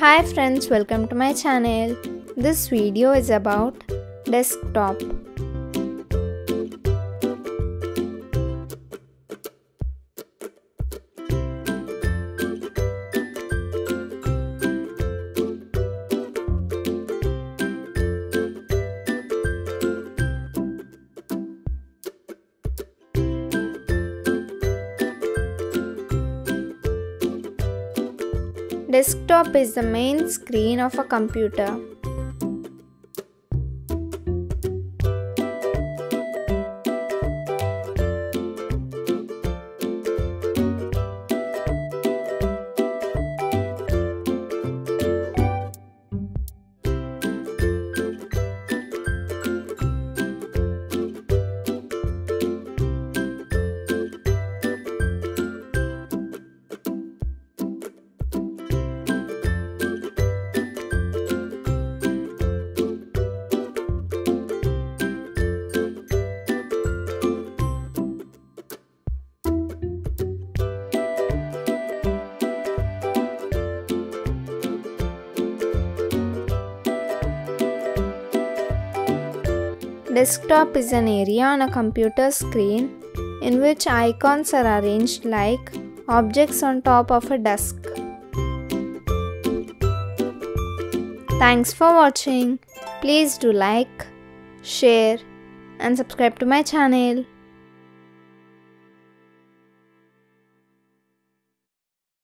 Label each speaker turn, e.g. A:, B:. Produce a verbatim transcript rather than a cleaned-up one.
A: Hi friends, welcome to my channel. This video is about desktop. Desktop is the main screen of a computer. Desktop is an area on a computer screen in which icons are arranged like objects on top of a desk. Thanks for watching. Please do like, share and subscribe to my channel.